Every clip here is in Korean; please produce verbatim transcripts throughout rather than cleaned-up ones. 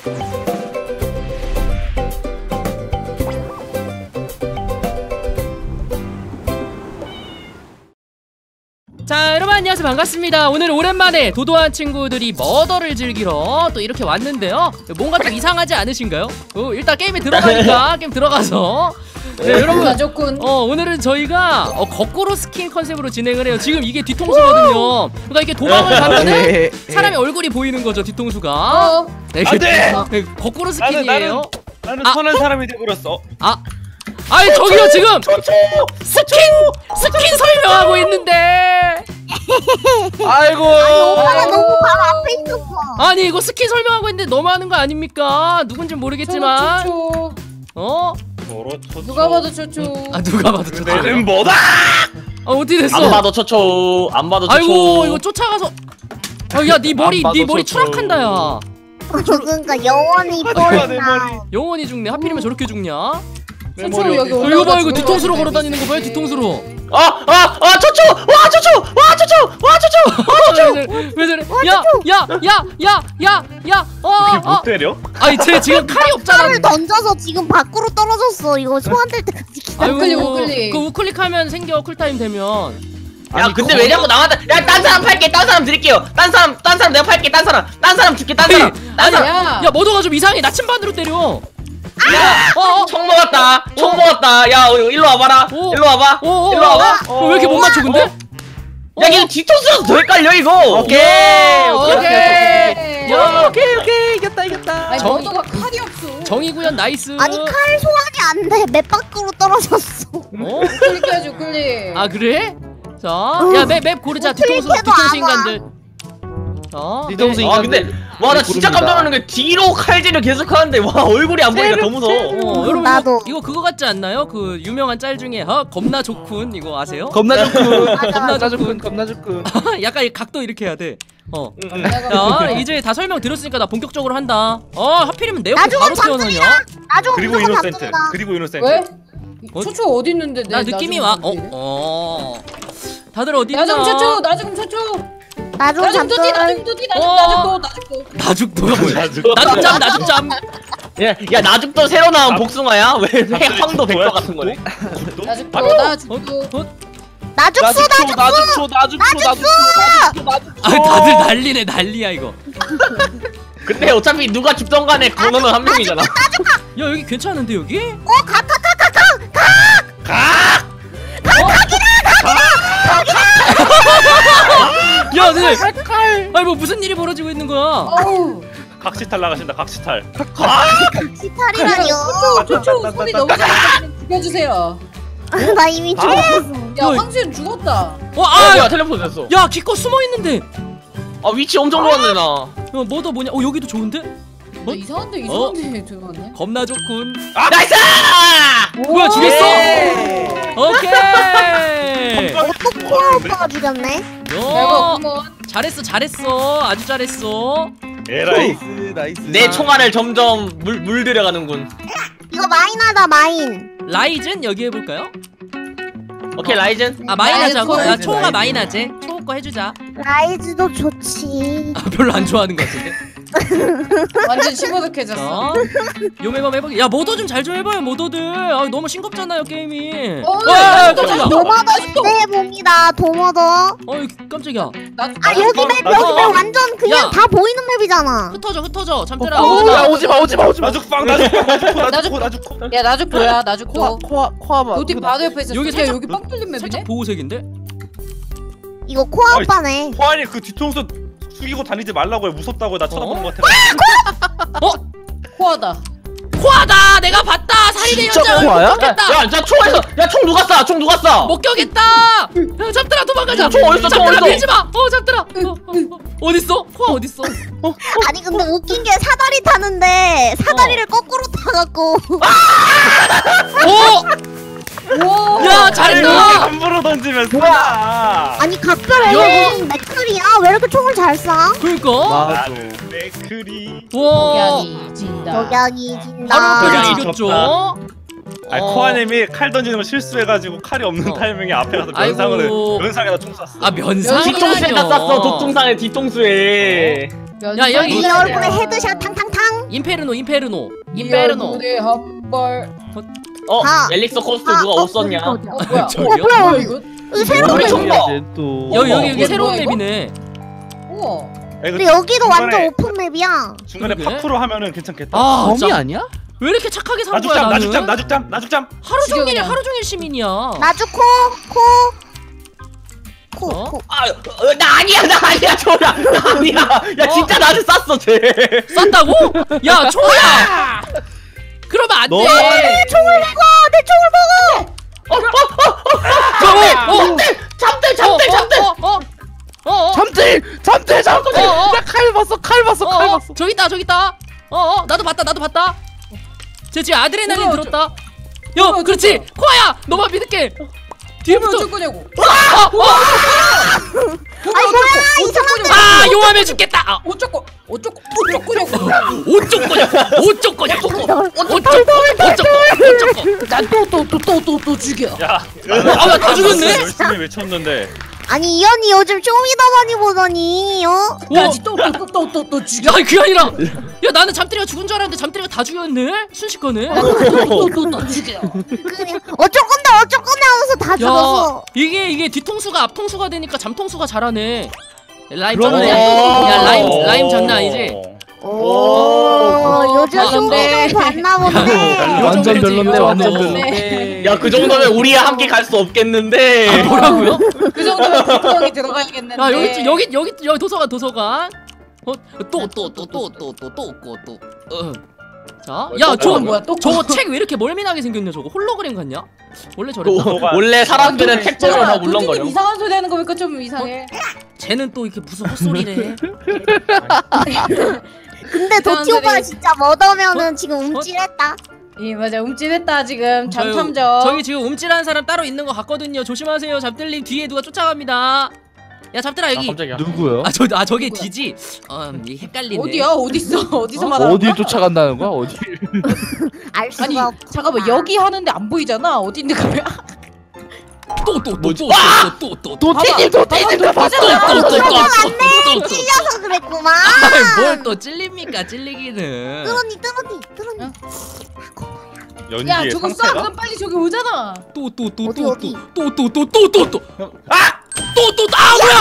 자, 여러분 안녕하세요. 반갑습니다. 오늘 오랜만에 도도한 친구들이 머더를 즐기러 또 이렇게 왔는데요. 뭔가 좀 이상하지 않으신가요? 어, 일단 게임에 들어가니까 게임 들어가서 네, 여러분 가족군. 어, 오늘은 저희가 어, 거꾸로 스킨 컨셉으로 진행을 해요. 지금 이게 뒤통수거든요. 그러니까 이게 도망을 가면은 사람의 얼굴이 보이는 거죠, 뒤통수가. 어. 네, 안 돼! 네, 거꾸로 스킨이에요. 나는, 나는, 나는 아. 선한 사람이 돼버렸어. 아, 아니 저기요 지금 스킨 스킨 설명하고 있는데. 아이고. 오빠가 너무 바로 앞에 있었어. 아니 이거 스킨 설명하고 있는데 너무하는 거 아닙니까? 누군지 모르겠지만. 초초. 어? 누가 봐도 초초. 아 누가 봐도 초초. 내는 뭐다? 아 어떻게 됐어? 안 봐도 초초. 안 봐도 초초. 아이고 이거 쫓아가서. 아 야 네 머리 네 머리 초초. 추락한다 야. 그러니까 영원히 뽀리나. 영원히 죽네. 하필이면 저렇게 죽냐? 내 초초 머리 여기 어디 어, 올라가. 이거 봐 이거 뒤통수로 걸어다니는 거 봐요 뒤통수로. 아, 아, 아, 초초! 와, 초초! 와, 초초! 와, 초초! 와, 초초! 왜 저래? 왜 저래? 야야야야야야야 어 그게 못 어. 때려? 아니 쟤 지금 칼이 없잖아. 칼을 던져서 지금 밖으로 떨어졌어. 이거 소환될 때까지 기다려. 아이고, 우클릭, 우클릭. 그 우클릭하면 생겨 쿨타임 되면. 야, 근데 왜 자꾸 나한테, 야, 딴 사람 팔게, 딴 사람 드릴게요. 딴 사람, 딴 사람 내가 팔게, 딴 사람. 딴 사람 줄게, 딴 사람. 딴 사람. 야. 야 머더가 좀 이상해. 나침반으로 때려. 야, 어, 어. 총 먹었다. 총 어. 먹었다. 야, 어, 일로 와봐라. 오. 일로 와봐. 오, 오, 일로 와봐. 어, 왜 이렇게 못 맞춰 근데? 야, 이거 뒤통수라서 더 헷갈려, 이거. 오케이. 오케이, 오케이. 야, 오케이 오케이 이겼다 이겼다. 아니 정- 너도가 칼이 없어. 정의구현 나이스. 아니 칼 소환이 안 돼. 맵 밖으로 떨어졌어. 어? 클릭해야지 클릭. 아 그래? 자, 야 맵 맵 고르자. 뒤통수 우클릭해도 뒤통수 안 인간들. 자, 뒤통수 네. 아, 근데, 와, 나 진짜 깜짝 놀란 게 뒤로 칼질을 계속 하는데, 와, 얼굴이 안 보니까 더 무서워. 어, 여러분 나도. 이거, 이거 그거 같지 않나요? 그 유명한 짤 중에 어, 겁나 좋군 이거 아세요? 겁나 좋군. 겁나 겁나 좋군. 좋군. 겁나 좋군. 약간 이 각도 이렇게 해야 돼. 어. 내가 자, 이제 다 설명 드렸으니까 나 본격적으로 한다. 어, 하필이면 내 옆에 나중은 바로 태어나냐? 잠들이야. 나중은 그리고 무조건 이노센트. 잠든다. 그리고 이노센트. 왜? 어? 초초 어디 있는데? 나 내 느낌이 나중 와. 어, 초초. 어. 다들 어디 있나? 나 좀 초초. 나 좀 초초. 나중은 나좀 도티. 나 잠들. 좀 도티. 나 좀 어. 나좀 도. 나 좀 도. 나죽도가 뭐야? 나죽. 나죽잠 나죽잠. 야, 야, 나죽도 새로 나온 아, 복숭아야? 왜, 왜 갑자기 황도 백과 뭐야, 같은 거네? 나 좀 아, 도. 나 좀 도. 어? 나죽수 나죽수. 나죽초 나죽초 나죽초. 아, 다들 난리네 난리야 이거. 근데 어차피 누가 죽던 간에 건너는 한 명이잖아. 야 여기 괜찮은데 여기? 어 가 가 가 가 가. 가! 야, 네. 아니 뭐 무슨 일이 벌어지고 있는 거야? 어우. 각시탈 나가신다. 각시탈. 시탈이라뇨. 초초 소리 너무 잘나서 죽여주세요. 나 이미 죽었어. 야 황신 죽었다. 어, 아, 아, 뭐야, 야, 텔레포트 됐어. 야, 기껏 숨어 있는데. 아, 위치 엄청 좋았네, 나. 어, 뭐더 뭐냐? 어, 여기도 좋은데? 나 이상한데 이상한데 들어갔네. 겁나 좋군. 아, 나이스! 뭐야, 죽였어? 예! 오케이. 어떻게 코아 오빠가 죽였네? 내가 어, 구먼. 잘했어, 잘했어, 아주 잘했어. 에라이스 나이스. 내 총알을 점점 물, 물들여가는군. 이거 마인하다 마인. 라이즌 여기 해볼까요? 오케이, 라이즌. 아 마인 라이즌, 하자고? 야 라이즌, 초호가 라이즌. 마인 하재. 초호 거 해주자. 라이즈도 좋지. 아, 별로 안 좋아하는 것 같은데. 완전 시무룩해졌어. 자, 요 매번 해보게. 야 모더 좀 잘 좀 해봐요 모더들. 아, 너무 싱겁잖아요 게임이. 어, 아, 야, 아, 깜짝이야. 도머더 시대해봅니다. 도머더. 어 깜짝이야. 나 아 여기 맵 나도- 여기 맵 완전 그냥 야. 다 보이는 맵이잖아. 흩어져 흩어져. 잠들아. 어, 오지마. 야 오지마 오지마 오지마. 나죽빵 나죽빵 나죽코 나죽- 나죽코 나죽코. 야 나죽 보야 나죽 도. 코아 코아마. 도티 바로 옆에 있어. 여기 야 살짝- 여기 빵 뚫린 맵이네. 살짝 보호색인데? 이거 코아 아이, 오빠네. 코아니 그 뒤통수 숙이고 다니지 말라고요. 무섭다고 나 쳐다보는 것 같아. 코아다. 코아다. 내가 봤다. 살인의 진짜 현장을 코아야? 목격했다. 야, 야, 총에서, 야, 총 누가 쏴? 총 누가 쏴? 목격했다. 야, 잡들아 도망가자. 총 어딨어, 총 잡들아 어딨어? 밀지 마. 어, 잡들아. 어, 어, 어. 어딨어? 코아 어딨어? 아니 근데 웃긴 게 사다리 타는데 사다리를 거꾸로 타갖고 오! 우와. 야, 이렇게 잘했다. 함부로 던지면 쏴. 아니 각별의 맥클이야. 왜 이렇게 총을 잘 쏴? 그러니까. 나도 맥크리. 와. 격이 진다. 덕양이 바로 진다. 앞에서 덕양이 죽였죠. 아 어. 코아님이 칼 던지는 거 실수해가지고 칼이 없는 어. 타이밍에 앞에 가서 아이고. 면상으로 면상에다 총 쐈어. 아, 면상이라뇨. 뒤통수에다 쐈어, 독종상의 뒤통수에. 야, 여기- 이 얼굴에 헤드샷 탕탕탕. 인페르노 인페르노 인페르노. 우리 한발. 어 아. 엘릭서 코스트 아, 누가 어, 옷 썼냐? 어, 어 뭐야? 저기요? 뭐야? 뭐야 이거? 여기 새로운 우리 맵. 총각. 또 여기 여기 어머, 여기 이거 새로운 뭐야, 이거? 맵이네. 우와. 근데 여기도 완전 중간에- 오픈 맵이야. 중간에 그러게. 파프로 하면은 괜찮겠다. 아 범이 진짜 아니야? 왜 이렇게 착하게 산 거야 나죽잠 나는? 나죽잠 나죽잠 나죽잠. 하루 죽여, 종일 그냥. 하루 종일 시민이야. 나주 코, 코, 코, 어? 코. 아, 어, 나 아니야, 나 아니야, 저라, 나 아니야. 야, 진짜 나를 쐈어, 쟤. 쌌다고? 야 초야. 그러면 안 돼. 너- 내 총을 먹어! 내 총을 먹어! 어, 어, 어, 어, 어, 잠들, 잠들, 잠들, 잠들. 어, 어, 어, 어, 잠들! 잠들! 잠들! 어, 어. 나칼 봤어! 칼 봤어! 칼 어, 어, 봤어! 저기 있다, 저기 있다. 어, 어, 나도 봤다, 나도 봤다. 쟤 지금 아드레날린 뭐야, 들었다. 야, 뭐야, 그렇지. 저거. 코아야, 너만 믿을게. 그러면 뒤에부터. 어쩔 거냐고. 아이 뭐야 이상한데. 아, 용암에 죽겠다. 아, 어쩌고 어쩌고 어쩌고 거냐고. 어쩔 거냐? 어쩔 거냐? 어쩔 어쩔 어쩔 어쩔 난또또또또또 또 죽여. 야. 아, 나다 죽였네? 열심히 외쳤는데. 아니 이 언니 요즘 쇼미더 많이 보더니 어? 나지 또또또또또 죽여. 야, 그게 아니라. 야, 나는 잠들이가 죽은 줄 알았는데 잠들이가 다 죽였네. 순식간에. 또또또 죽여. 그냥 어쩔 건데 어쩔 건데 하면서 다 야, 죽었어. 이게 이게 뒤통수가 앞통수가 되니까 잠통수가 잘하네. 라임 그러네. 장난. 야, 라임 오. 라임 장난 아니지? 오 요즘 아, 쇼미더 봤나 본데. 완전 별론데, 완전 별론데. 별론데. 야, 그 정도면 우리야 함께 갈 수 없겠는데. 뭐라고요? 그 정도면 대통령이 들어가야겠는데. 야, 여기 있- 여기 여기 여기 도서관 도서관. 어, 또 또 또 또 또 또 또 또. 어. 자, 야, 저 뭐야, 또 저거 책 왜 이렇게 멀미나게 생겼냐? 저거 홀로그램 같냐? 원래 저랬나? 도서관. 원래 사람들은 도대체 탭처럼 다 물렁거려. 이상한 소리 하는 거 보니까 좀 이상해. 쟤는 또 이렇게 무슨 헛소리래? 근데 도티 사람들이- 오빠 진짜 머더면은 지금 움찔했다. 예 맞아 움찔했다 지금 저기- 잠탐정. 저기 지금 움찔한 사람 따로 있는 것 같거든요. 조심하세요. 잡들님 뒤에 누가 쫓아갑니다. 야, 잡들아 아, 여기. 깜짝이야. 누구요? 아, 저, 아 저게 누구야? 디지. 음, 얘 헷갈리네. 어디야 어딨어 어디서 어? 말하는 어딜 거야? 쫓아간다는 거야? 어딜? 알 수가 아니 없. 잠깐만 여기 하는데 안 보이잖아 어디 있는 거야? 또 또 또 뭐지? 또 또 또 또. 도티님! 도티님! 나 봤어! 또또또또또또. 찔려서 그랬구만. 뭘또 찔립니까? 찔리기는. 뚫었니 뚫었니 뚫었니. 야 연기의 저거 쏴 상태가. 그럼 빨리 저기 오잖아. 또 또 또 어디, 또 어디? 또 또 또 또 또 또. 아! 또 또 아 뭐야?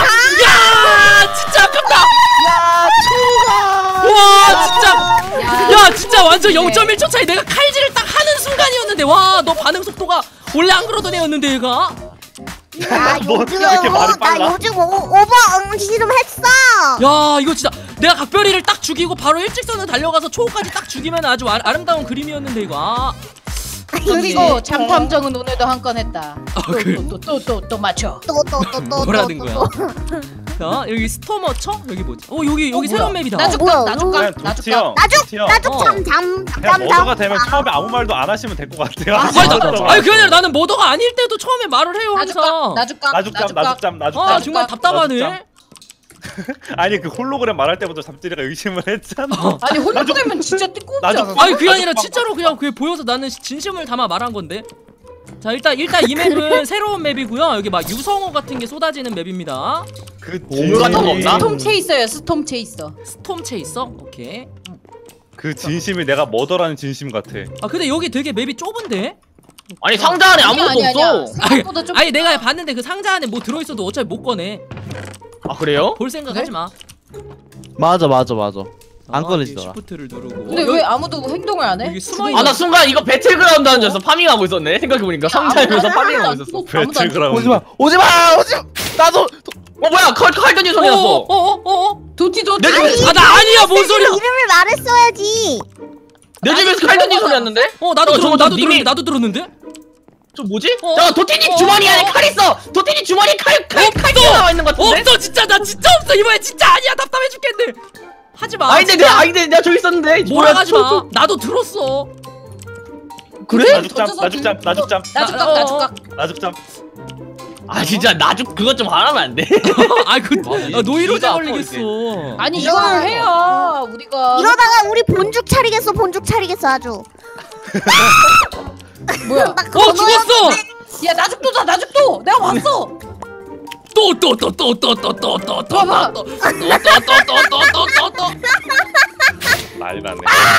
야 진짜 아깝다. 야! 초가! 와 진짜. 야 진짜 완전 영 점 일 초 차이. 내가 칼질을 딱 하는 순간이었는데 와 너 반응 속도가 원래 안 그러던 애였는데 얘가. 야 뭐, 요즘 이렇게 말이 나 빨라? 요즘 오, 오버 응시 좀 했어. 야 이거 진짜 내가 각별이를 딱 죽이고 바로 일직선으로 달려가서 초호까지 딱 죽이면 아주 아, 아름다운 그림이었는데 이거. 아. 그리고 잠탐정은 오늘도 한 건 했다. 그래? 또 또 또 또 맞춰. 또 또 또 또 뭐라는 거야? 자 여기 스토머처 여기 뭐지? 어 여기 여기 어, 새로운 뭐야? 맵이다. 나 줄까? 뭐야, 나 줄까? 그냥 나 도티 줄까? 형. 나죽 도티 형. 나죽 어. 잠잠 그냥 잠잠 머더가 되면 처음에 아무 말도 안 하시면 될 것 같아요. 아, 아니, 맞아, 나- 맞아. 아니 그게 아니라 나는 머더가 아닐 때도 처음에 말을 해요 나 줄까? 항상. 나 줄까? 나죽잠 나죽잠 아 나죽잠. 정말 답답하네. 아니 그 홀로그램 말할 때부터 잡들이가 의심을 했잖아. 아니 홀로그램은 진짜 뜬금없지 나죽- 않아? 아니 그게 아니라 나죽- 진짜로 그냥 그게 보여서 나는 진심을 담아 말한 건데. 자 일단 일단 이 맵은 새로운 맵이고요. 여기 막 유성어 같은 게 쏟아지는 맵입니다. 그 오물 같은 거 없나? 스톰 체이서야 스톰 체이서. 스톰 체이서? 오케이. 그 진심이 내가 머더라는 진심 같아. 아 근데 여기 되게 맵이 좁은데? 아니, 상자 안에 아무것도 아니, 아니야. 없어. 생각보다 좀 아니 내가 봤는데 그 상자 안에 뭐 들어있어도 어차피 못 꺼내. 아, 그래요? 볼 생각 그래? 하지 마. 맞아 맞아 맞아. 안 아, 꺼내지더라. 시프트를 누르고. 근데 왜 아무도 행동을 안 해? 여기 숨어 아, 나 순간 이거 배틀그라운드 하는 줄 알았어. 파밍하고 있었네. 생각해보니까 상자에서 파밍하고 있었어. 배틀그라운드. 오지마! 오지마! 오지마! 나도! 어, 뭐야? 칼, 칼 던진 소리 났어. 어어어어. 도티 도티. 내 집에, 아 나 아니야 뭔 소리야? 이름을 말했어야지. 내 집에서 칼 던진 소리 났는데? 어 나도 어, 들어 저거 나도 님이- 들었는데 나도 들었는데. 저 뭐지? 어? 야, 도티님 어? 주머니 안에 어? 칼 있어! 도티님 주머니 칼, 칼, 칼 없어! 튀어나와 있는 것 같은데? 없어 진짜 나 진짜 없어 이번에 진짜 아니야 답답해 죽겠네. 하지 마. 아닌데, 내가, 아닌데, 내가 저기 있었는데. 뭐라 하지 마. 저- 나도 들었어. 그래? 나죽잠 나죽잠 나죽잠 나 줄까? 나 줄까? 나죽잠. 아, 진짜, 나죽 그것 좀 하라면 안 돼? 아그 이- 아, 노이로제 이가 걸리겠어. 아니 이거- 이걸 해야 우리가 이러다가 우리 본죽 차리겠어 본죽 차리겠어 아주. 뭐야? 나 그거 어 죽었어. 야 나죽도다 나죽도. 내가 봤어. 또 또 또 또 또 또 또 또 또 봐봐. 또또또또또또또 말 난리 났네.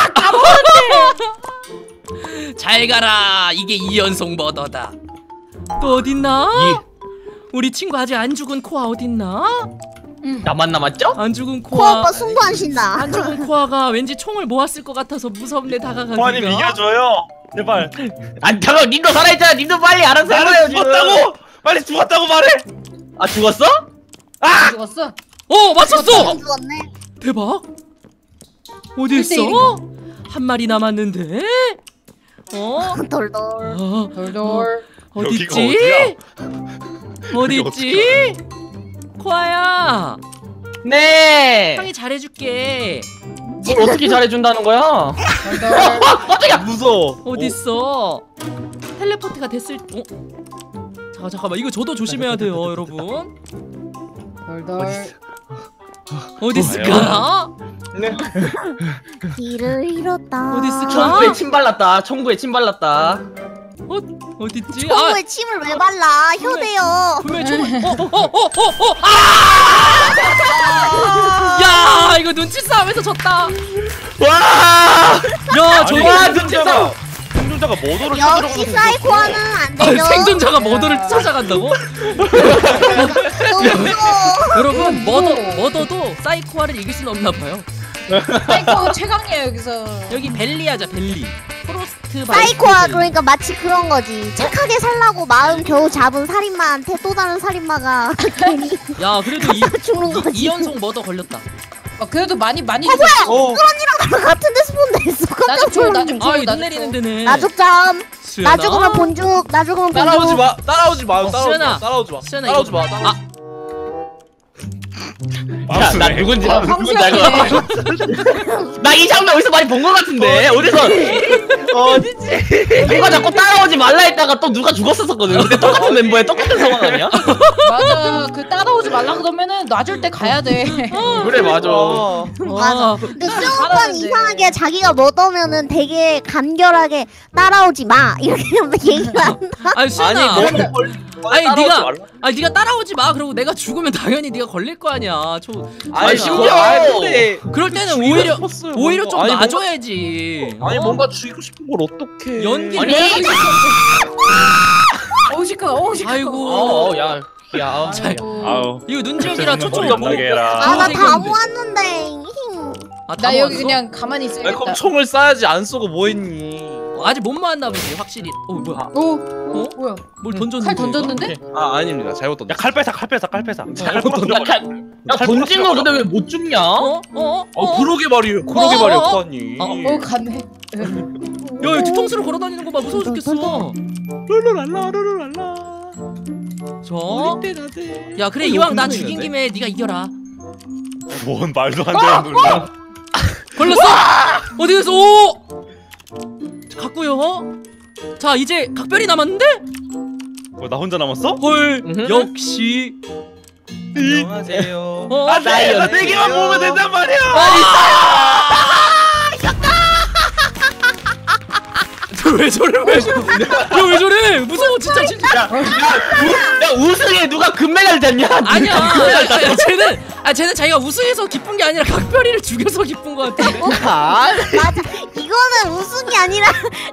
잘 가라. 이게 이연속 머더다. 또 어딨나? 우리 친구 아직 안 죽은 코아 어딨나? 나만 남았죠? 안 죽은 코 코아. 오빠 승부 안 신다. 안 죽은 코아가 왠지 총을 모았을 것 같아서 무섭네 다가가기가. 코아님 이겨줘요. 제발. 안 잠깐 님도 살아있잖아. 님도 빨리 알아서 해봐요 나는 지금. 죽었다고. 빨리 죽었다고 말해. 아 죽었어? 아! 죽었어? 어 맞췄어. 안 죽었네. 대박. 어디 있어? 한 마리 남았는데. 어? 돌돌. 어, 돌돌. 어디 여기가 있지? 어디야? 어디 여기 있지? 코아야. 네. 형이 잘해줄게. 뭘 어떻게 잘해준다는 거야? 돌돌. 아 깜짝이야. 무서워. 어디 있어? 텔레포트가 됐을. 어? 잠깐 잠깐만 이거 저도 조심해야 돼요 여러분. 돌돌. 어디 있을까? 길을 잃었다. 어디 있을까? 청구에 침 발랐다. 청구에 침 발랐다. 어 어디 있지? 청구에 침을 왜 발라? 효대요. 분명히 총. 어어어어어 아! 야 이거 눈치 싸움에서 졌다. 와. 야 저거 와, 생존자가 생존자가 머더를 찾으러 역시 가는 사이코아는 안 아, 되죠. 생존자가 머더를 찾아간다고? 너무 무서워. 여러분 머더 머더도 사이코아를 이길 수는 없나 봐요. 사이코 최강이야 여기서. 여기 벨리 하자 벨리. 프로스트 사이코아 바이스트. 그러니까 마치 그런 거지. 착하게 살라고 마음 겨우 잡은 살인마한테 또 다른 살인마가 괜히 야 그래도 이, 죽는 이, 거지. 이연속 머더 걸렸다. 어, 그래도 많이 많이. 어 뭐야? 어. 나랑 같은 데 스폰됐어. 나좀 줘, 나 좀 줘. 아 이거 나 눈 내리는 데네. 나죽점. 수연아? 나 죽으면 본죽. 나 죽으면 본죽. 따라오지 마. 따라오지 마. 어, 따라오지 수연아. 마. 따라오지 마. 수연아, 따라오지 이거- 마. 따라오지 마. 야, 나 누군지 아, 누군지 알고. 황수연이. 나 이 장면 어디서 많이 본 것 같은데. 어디서? 어디지? 누가 자꾸 따라오지 말라 했다가 또 누가 죽었었거든. 근데 똑같은 멤버야. 똑같은 상황 아니야? 맞아. 그 따라오지 말라 그러면은 놔줄 때 가야 돼. 그래 맞아. 맞아. 근데 수영 오빠는 잘하는데. 이상하게 자기가 뭐더면은 되게 간결하게 따라오지 마 이렇게 얘기를 한다. 아니 수연아. 아니 뭐 아니 따라오지 네가 말라. 아니 네가 따라오지 마. 그러고 내가 죽으면 당연히 네가 걸릴 거 아니야. 저 아니 아니, 심지어 아니 근데 그럴 때는 죽이고 오히려 싶었어요, 오히려 뭔가. 좀 아니, 뭔가- 놔줘야지. 아니 어? 뭔가 죽이고 싶은 걸 어떡해. 연기 아니. 어우 시끄러. 어우 시끄러. 아이고. 어, 야, 야. 잘- 아우. 이거 눈지역이라 초점 머리가 뭐? 나게 해라. 아 나 다 생겼는데. 모았는데. 힝. 아, 다 나 여기 모았어? 그냥 가만히 아니 있어야겠다. 그럼 총을 쏴야지 안 쏘고 뭐 했니? 어, 아직 못 모았나 보지 확실히. 어 뭐야? 오, 어? 뭐야? 뭘 응, 던졌는데? 칼 던졌는데? 아 아닙니다. 잘못 야 던졌어. 칼 뺏어 칼 뺏어 칼 뺏어. 잘못 던져. 야, 야 던진 거 근데 왜 못 죽냐? 어? 어? 어 그러게 말이에요. 그러게 어, 말이에요, 어, 어. 코아님. 어, 어 갔네. 야, 이 뒤통수로 걸어다니는 거 봐. 무서워 죽겠어. 룰루랄라 룰루랄라. 저. 어릴 때 나대. 야, 그래 어, 이왕 이거 나 끝나겠는데? 죽인 김에 네가 이겨라. 뭔 말도 안 되는 놀라. 걸렸어? 어디 갔어? 오! 갔고요. 자, 이제 각별이 남았는데? 어, 나 혼자 남았어? 헐, 음흠. 역시. 안녕하세요. 어? 아, 나이언. 네 개만 보면 된단 말이야. 왜 저래? 왜 저래? 야, 왜 저래? 무서워 진짜 진짜. 야, 야 우승에 누가 금메달 땄냐? 아니야. 금메달 땄어. 아니야, 쟤는 아 쟤는 자기가 우승해서 기쁜 게 아니라 각별이를 죽여서 기쁜 거 같은데. 아, 맞아. 이거는 우승이 아니라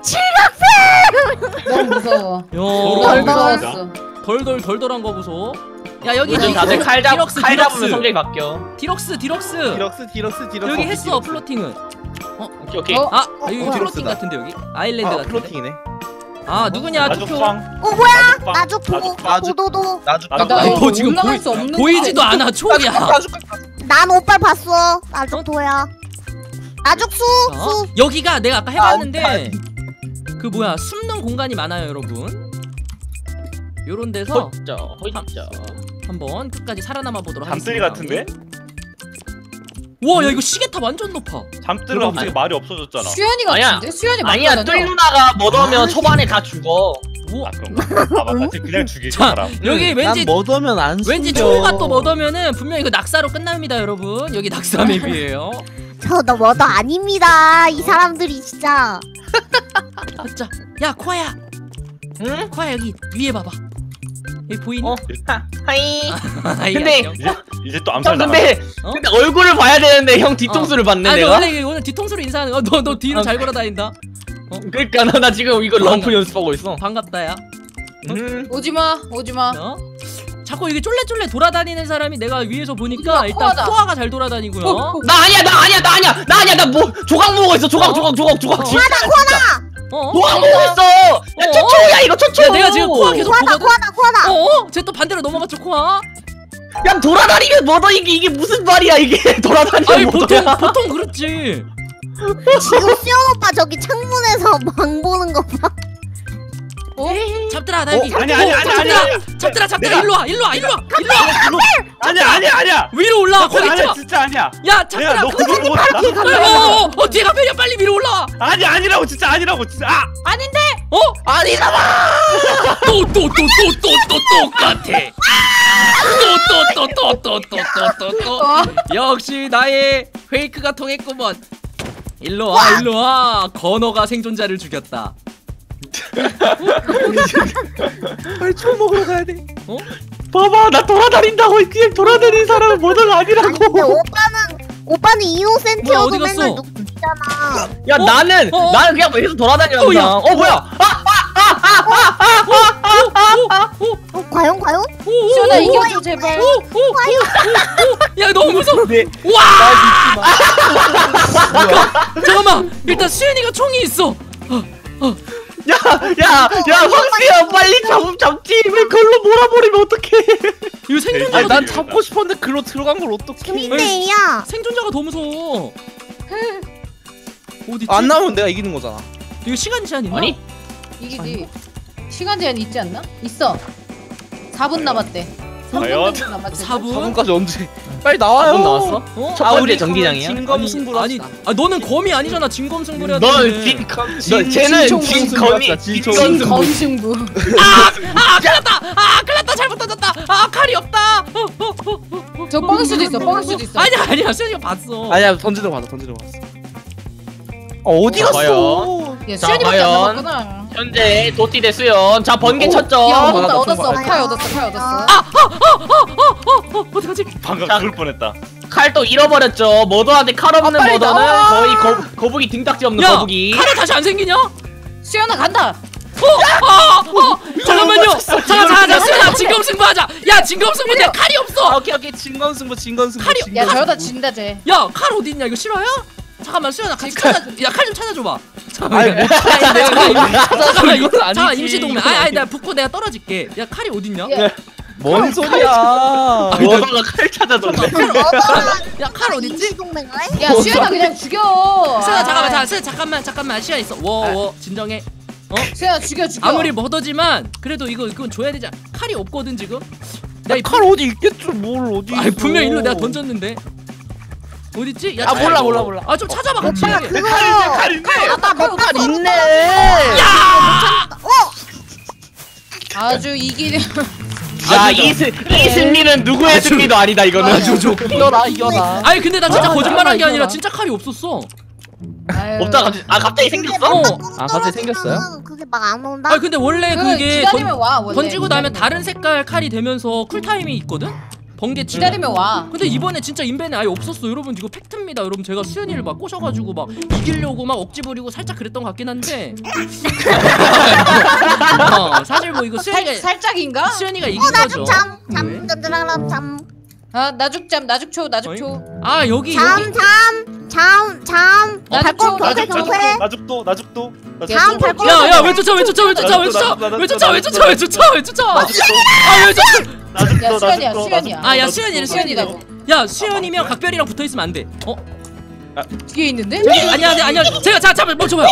칠각패. 너무 무서워. 야, 너무 덜덜. 무서웠어. 덜덜 덜덜한 거 보소. 야 여기 요즘 저기 다들 칼 잡, 디럭스, 칼 잡으면 디럭스. 성격이 바뀌어. 디럭스 디럭스. 디럭스 디럭스 디럭스. 여기 했어 플로팅은. 오케이 오케이. 어? 아 여기 뭐야? 플로팅 같은데 여기 아일랜드 아 같은데. 플로팅이네. 아 누구냐 투표. 나죽빵. 어 뭐야? 나죽 나죽빵. 보고 나죽. 도도도. 나주 나- 나 아니, 이거 너 지금 올라갈 보이- 수 없는 보이지도 않아 초야. 나주. 난 오빠 봤어. 나죽 도야. 나죽 수 자, 수. 여기가 내가 아까 아, 해봤는데 그 뭐야 숨는 공간이 많아요 여러분. 요런 데서 호이자 호이자. 한번 끝까지 살아남아 보도록 잠들이 하겠습니다. 같은데? 와 야 이거 시계탑 완전 높아. 잠들이가 갑자기 말이 없어졌잖아. 수연이 아니야. 같은데? 수연이 아니야 맞잖아. 뚫 누나가 뭐 넣으면 초반에 다 죽어. 우와. 아 그런가? 아 맞다. 지금 그냥 죽이지 자 사람. 여기 왠지 난 뭐더면 안 왠지 숨겨. 초가 또 뭐더면은 분명 이거 낙사로 끝납니다 여러분. 여기 낙사 맵이에요. 저너 뭐도 아닙니다. 이 사람들이 진짜. 자, 야 코아야. 응? 코아 여기 위에 봐봐. 이 보이니? 어? 하, 하이. 아이, 근데 안녕. 이제 이제 또 암살 형 나가. 근데 어? 근데 얼굴을 봐야 되는데 형 뒤통수를 봤네 아니 내가. 원래 이게 오늘 뒤통수로 인사하는 거. 너 너 뒤로 어. 잘 걸어다닌다. 그러니까 나, 나 지금 이거 럼프 연습하고 있어. 반갑다야. 음. 오지마 오지마. 어? 자꾸 이게 쫄래쫄래 돌아다니는 사람이 내가 위에서 보니까 우와, 일단 코아다. 코아가 잘 돌아다니고요. 어, 나 아니야 나 아니야 나 아니야 나 아니야 나 뭐 조각 모으고 있어 조각 어? 조각 조각 조각 어. 진짜 진짜 어? 조각 모으고 있어. 야 어? 초초야 이거 초초. 야, 내가 지금 코아 계속 코아다 보거든? 코아다 코아다. 어? 쟤 또 반대로 넘어갔죠 코아? 야 돌아다니면 뭐더 이게 이게 무슨 말이야 이게 돌아다니면 아니 보통 뭐더야. 보통 그렇지. 지금 수연 오빠 저기 창문에서 망 보는 거 봐. 어? 잡들아 나 여기. 아니, 아니, 아니, 잡들아 아니, 아니. 잡들아 잡들아 내가- 일로 와 일로 와 일로 와 일로 와. 아니야 아니야 아니야. 위로 올라와 거기 있지 아니야 마. 진짜 아니야. 야 내가 잡들아 너 그 그거 보고 나. 어, 어, 어, 뒤에 가면야 빨리 위로 올라와. 아니 아니라고 진짜 아니라고 진짜. 아 아닌데. 어? 아니다 봐. 또 또 또 또 또 또 똑같아. 또 또 또 또 또 또 또 또 어? 역시 나의 페이크가 통했구먼. 일로 와 일로 와. 건어가 생존자를 죽였다. 빨리 초 먹으러 가야 돼. 어? 봐봐 나 돌아다닌다고 그냥 돌아다니는 사람은 뭐더가 아니 근데 아니라고. 오빠는 오빠는 이노센트여도 뭐야, 어디 갔어? 맨날 누구잖아. 야 어? 나는 어, 어? 나는 그냥 계속 돌아다니는 어, 야. 거야. 어 뭐야? 아 어, 과연 과연? 시원아 이겨줘 제발. 야 너무 무서워. 네. 와! 잠깐만. 일단 수현이가 총이 있어. 야야야 황수야 빨리 잡 잡지 왜 걸로 몰아버리면 어떡해? 이거 생존자가 아니 난 더- 잡고 싶었는데 글로 들어간 걸 어떻게? 재밌네야. 생존자가 더 무서워. 어디 있지? 안 나오면 내가 이기는 거잖아. 이거 시간 제한 있나? 아니? 이기지. 시간 제한 있지 않나? 있어. 사 분 남았대. 삼 과연? 분 정도 남았대. 사 분? 사 분까지 언제? 빨리 나와요. 사 분 나왔어? 어? 첫 아, 번째 우리 정기장이야? 진검 승부로 아니, 합시다. 아 너는 검이 아니잖아. 진검승부를 해야 넌 되는데. 진검 진- 너 쟤는 진총 진검이 승부였다, 진총 진검승부. 검승부. 아! 아! 큰일났다! 아! 큰일났다! 잘못 던졌다! 아! 칼이 없다! 어, 어, 어, 어, 어. 저 뻥일 수도 있어. 뻥일 수도 있어. 아니야 아니야 수현이가 봤어. 아니야 던지러 받아 던지러 받았어. 어, 어디 갔어? 과연? 야 자, 수현이밖에 안 과연? 남았구나. 현재 도티 대 수연. 자 번개 어, 쳤죠. 야 받아, 얻었다 좀 얻었어. 받아. 칼 얻었어. 칼 얻었어. 아! 어, 어, 어, 어, 어떡하지? 방금 자. 죽을 뻔했다. 칼 또 잃어버렸죠. 머더한테 칼 없는 아, 빨리 머더는 나와! 거의 거, 거북이 등딱지 없는 야! 거북이. 칼이 다시 안 생기냐? 어! 수현아 간다. 어! 어! 잠깐만요! 잠깐 잠깐 잠깐 수현아 진검승부 하자! 야 진검승부 내 칼이 아, 없어! 오케이 오케이 진검승부 진검승부. 칼이- 진검승부. 야 저러다 진다 쟤. 야 칼 어디 있냐 이거 싫어요? 잠깐만 수현아 같이 찾아 야 칼 좀 찾아줘봐. 아이 잠깐만 못 찾아 내가 잠깐만 이건 잠깐 아니지. 임시 동맹 아니 아니 나 붙고 내가 떨어질게. 야 칼이 어딨냐? 야, 뭔 소리야? 머더가 칼 찾아줬네. 야 칼 어딨지? 동맹을? 야 수현아 그냥 죽여. 수현아 아, 잠깐만 잠깐 수현 잠깐만 잠깐만 시간 있어. 워워 진정해. 수현아 죽여 죽여. 아무리 머더지만 그래도 이거 이건 줘야 되지 않... 칼이 없거든 지금. 내가 이 칼 어디 있겠죠? 뭘 어디? 아니 있어. 분명 일로 내가 던졌는데 어딨지? 야 아, 찾아. 몰라, 몰라, 몰라. 아 좀 찾아봐 같이. 오빠 그거 칼 있네. 아까 칼 칼 얻었어. 있네. 야! 아주 이기는. 야 아주 이 승 이 승리는 누구의 승리도 아니다 이거는. 아주 좋. 이겨라 이겨라. 아니 근데 나 진짜 아, 거짓말한 게 이거나, 아니라 이거나. 진짜 칼이 없었어. 아유. 없다 갑자기 아 갑자기 생겼어? 어. 아, 갑자기 생겼어요? 그게 막 안 온다. 아니 근데 원래 그거 그게 기다리면 던, 와 원래. 던지고 나면 기다리면. 다른 색깔 칼이 되면서 쿨타임이 있거든? 번개치. 기다리면 와. 근데 이번에 진짜 인벤에 아예 없었어. 여러분 이거 팩트입니다. 여러분 제가 수현이를 막 꼬셔가지고 막 이기려고 막 억지 부리고 살짝 그랬던 것 같긴 한데 어, 사실 뭐 이거 살 수현이가 살짝인가? 수현이가 이긴 어 거죠. 나죽 잠. 왜? 잠 잠잠잠 잠. 아 나죽잠 나죽초 나죽초. 아 여기 잠 여기 잠 잠 잠. 나죽초, 발권 경쾌 나죽초. 경쾌. 나죽도 나죽도. 다음 발권. 야야 왜 쫓아 왜 쫓아 왜 쫓아 왜 쫓아 왜 쫓아 왜 쫓아 왜 쫓아 왜 쫓아 아왜 쫓아 나죽도 야 수현이야 나죽도. 수현이야. 아 야 수현이는 수현이라고. 수현이라고 야 수현이면 각별이랑 붙어있으면 안돼 어? 뒤에 있는데? 아니야 아니야 아니야 제가 자 잠깐 멈춰봐요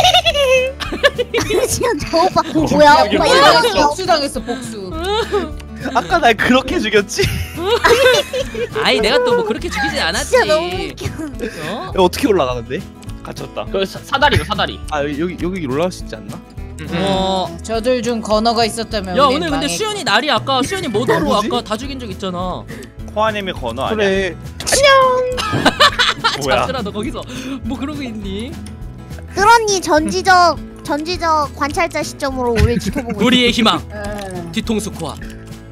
지금 저 오빠 뭐야 야 오빠 복수 이거 복수 당했어 복수. 아까 날 그렇게 죽였지. 아이 내가 또 뭐 그렇게 죽이진 않았지 진짜 너무 웃겨. 어? 이거 어떻게 올라가는데? 갇혔다. 그 사- 사다리로 사다리. 아 여기 여기 올라갈 수 있지 않나? 어. 저들 중 건어가 있었다면. 야 우린 오늘 근데 망했- 수현이 날이 아까 수현이 모더로 뭐지? 아까 다 죽인 적 있잖아 코아님이 건어 아니야? 그래. 뭐야? 잠들아 너 거기서 뭐 그러고 있니? 그러니 전지적 전지적 관찰자 시점으로 우리를 지켜보고 있어. 우리의 희망 에. 뒤통수 코아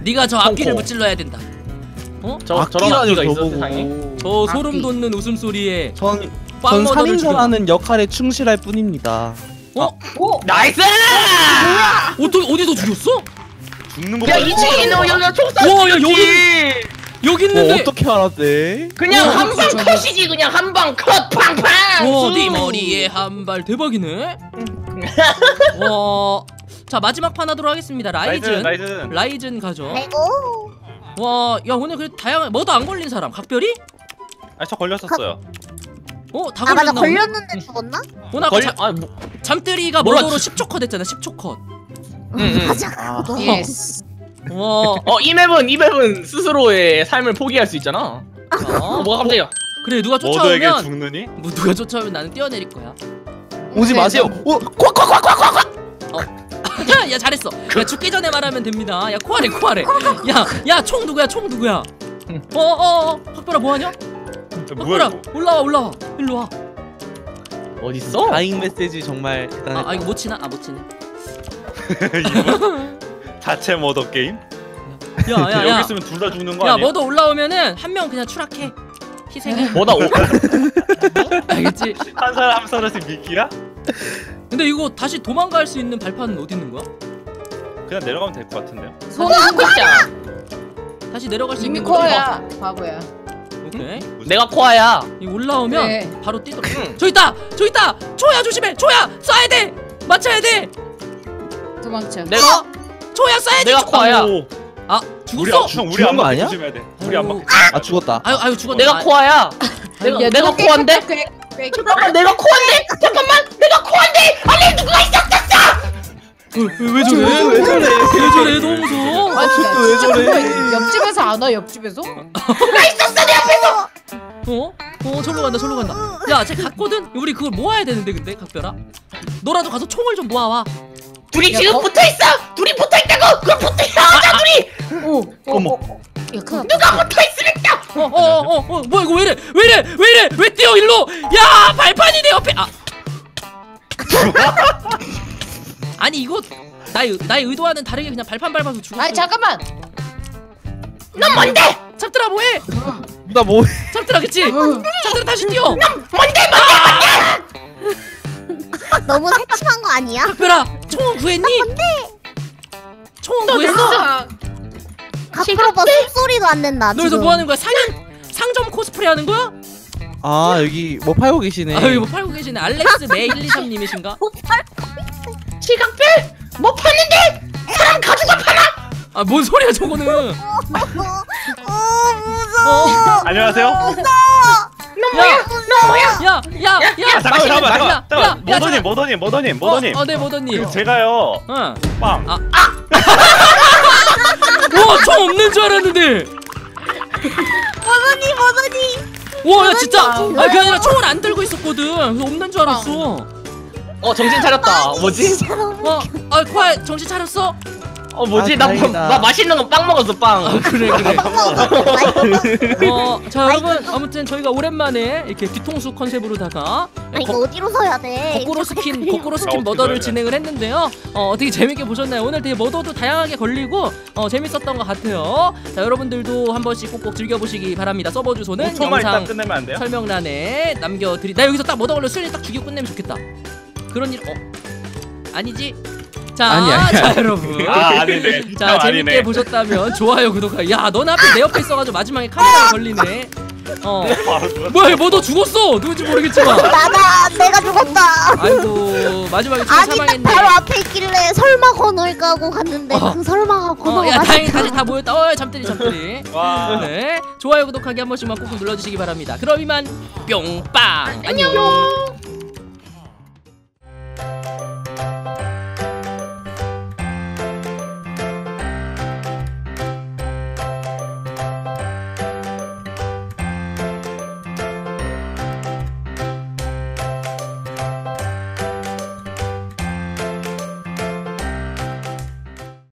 네가 저 앞귀를 콩콩. 무찔러야 된다. 어? 저 저런 악기가 있어 세상에. 저 소름 돋는 웃음소리에 전, 전 빵머더를 살인사라는 역할에 충실할 뿐입니다. 어? 오! 나이스! 어떻게 어디서 죽였어? 죽는 거 야 봐. 이 층에 있는 여기가 총 쏴. 와, 야, 여기- 여기 뭐 있는데. 어떻게 알았대? 그냥 어, 한 방 저기- 컷이지 그냥 한 방 컷 팡팡. 와, 네 머리에 한 발 대박이네. 와, 자 마지막 판 하도록 하겠습니다. 라이즌, 나이스 나이스. 라이즌 가죠. 아이고. 와, 야 오늘 그래도 다양한 뭐도 안 걸린 사람. 각별이? 아저 걸렸었어요. 어, 다 아 맞아 걸렸나? 오늘? 걸렸는데 죽었나? 오늘 아까 걸 잠, 아 뭐. 잠들이가 몰라, 머더로 지- 십 초 컷 했잖아. 십 초 컷. 응, 응. 맞아. 아, 그거. 예스. 와, 어이 맵은 이 맵은 스스로의 삶을 포기할 수 있잖아. 어 어, 뭐가 깜짝이야. 그래 누가 머더에게 쫓아오면 죽느니? 뭐 누가 쫓아오면 나는 뛰어내릴 거야. 오지 네, 마세요. 저- 오, 콱콱콱콱콱. 야 잘했어. 야 죽기 전에 말하면 됩니다. 야 코아래 코아래. 야야 총 누구야 총 누구야? 어어어 각별아 뭐하냐? 뭐야 각별아 이거? 올라와 올라와 일로 와. 어딨어? 다잉 메시지 정말 대단했다. 아, 아 이거 못 치나? 아 못 치네. 자체 머더 게임? 야야야. 여기 있으면 둘 다 죽는 거 야 아니야? 뭐도 올라오면은 한 명 그냥 추락해. 희생해. 뭐다 오. 알겠지? 한 사람 한 사람씩 미끼야? 근데 이거 다시 도망갈 수 있는 발판은 어디 있는 거야? 그냥 내려가면 될 것 같은데요? 손이 진짜. 다시 내려갈 수 이미 있는 거지? 코어야. 바보야. 오케이. 내가 코아야. 이 올라오면 그래. 바로 뛰도록. 응. 저 있다 저 있다. 초야 조심해. 초야 쏴야 돼. 맞춰야 돼. 도망쳐. 내가 초야 쏴야지. 내가 코아야. 오, 아 우리 죽었어? 안 죽 우리 죽은 안 거 맞게 아니야? 조심해야 돼. 우리 안 맞게. 아 죽었다. 아유 아유 죽었네. 내가 아, 코아야. 내가 야, 내가 누가 코아인데. 꽤- 꽤- 꽤- 잠깐만 내가 코아인데. 잠깐만 내가 코아인데. 아니 누가 있었어? 왜, 왜, 왜 저래? 왜 저래? 왜 저래? 너무 무서워. 아, 진짜 왜 저래? 그거 옆집에서 안 와, 옆집에서? 어? 어, 절로 간다, 절로 간다. 야, 쟤 갔거든? 우리 그걸 모아야 되는데, 근데, 각별아. 너라도 가서 총을 좀 모아와. 둘이 야, 지금 거- 붙어 있어. 둘이 붙어 있다고. 그럼 붙어 있어. 하자 둘이. 오, 어머. 오, 오. 야, 그 누가 붙어 있으랬다. 어, 어, 어, 어, 어, 뭐야, 이거 왜 이래? 왜 이래? 왜 이래? 왜 뛰어, 일로? 야, 발판이 내 옆에! 아. 아니, 이거, 나의, 나의 의도와는 다르게 그냥 발판 밟아서 죽었어. 아니 잠깐만. 넌 뭔데? 잡들아, 뭐해? 나 뭐? 잡들아, 그치? 어. 잡들아, 다시 뛰어! 뭔데? 너무 새침한 거 아니야? 각별아, 총은 구했니? 총은 구했어? 가프로 오빠 숨소리도 안 낸다. 너 여기서 지금. 뭐 하는 거야? 상인, 상점 코스프레 하는 거야? 아 여기 뭐 팔고 계시네. 아, 여기 뭐 팔고 계시네. 알렉스 네 일이삼 님이신가? 지각별 뭐 파는데? 사람 가죽을 팔아? 아, 뭔 소리야, 저거는. 어, 어 무서워. 어? 안녕하세요. 야, 뭐야? 야, 야, 야, 아, 잠깐만 잠깐만 잠깐만. 잠깐만. 야, 머더님 머더님 머더님 머더님. 어, 어, 네, 모더님. 그 제가요 응. 빵. 아. 와, 총 없는 줄 알았는데. 머더니 머더니. 와, 야, 진짜. 아, 그게 아니라 총을 안 들고 있었거든. 그래서 없는 줄 알았어. 어 정신 차렸다. 뭐지? 어, 아, 코아 정신 차렸어? 어 뭐지? 아, 나, 다행이다. 나 맛있는 거 빵 먹었어 빵. 아, 그래, 그래. 아이고 어, 자, 여러분, 아무튼 저희가 오랜만에 이렇게 뒤통수 컨셉으로다가 이거 어디로 서야 돼? 거꾸로 스킨, 거꾸로 아, 스킨 어떻게 머더를 봐야 돼? 진행을 했는데요. 어, 어떻게 재밌게 보셨나요? 오늘 되게 머더도 다양하게 걸리고 어, 재밌었던 것 같아요. 자, 여러분들도 한 번씩 꼭꼭 즐겨보시기 바랍니다. 서버 주소는 오 초만 있다 영상 끝내면 안 돼요? 설명란에 남겨드리. 나 여기서 딱 머더 걸려 수현이 딱 죽이고 끝내면 좋겠다. 그런 일, 어? 아니지? 자, 아니야, 아니야. 자 여러분. 아 아니네. 자, 재밌게 아니네. 보셨다면 좋아요, 구독하기. 야, 너네 앞에 내 옆에 있어가지고 마지막에 카메라에 걸리네. 어. 바로 들어갔어. 뭐야, 머더 죽었어. 누군지 모르겠지만. 나다. 내가 죽었다. 아이고, 마지막에 총 아니 딱 사망했네. 바로 앞에 있길래 설마 건널까 하고 갔는데 어. 그 설마가 어, 건너가 야, 다행히 맞았다. 다시 다 모였다. 어, 잠들이, 잠들이. 와. 네, 좋아요, 구독하기 한 번씩만 꾹꾹 눌러주시기 바랍니다. 그럼 이만 뿅빵 안녕.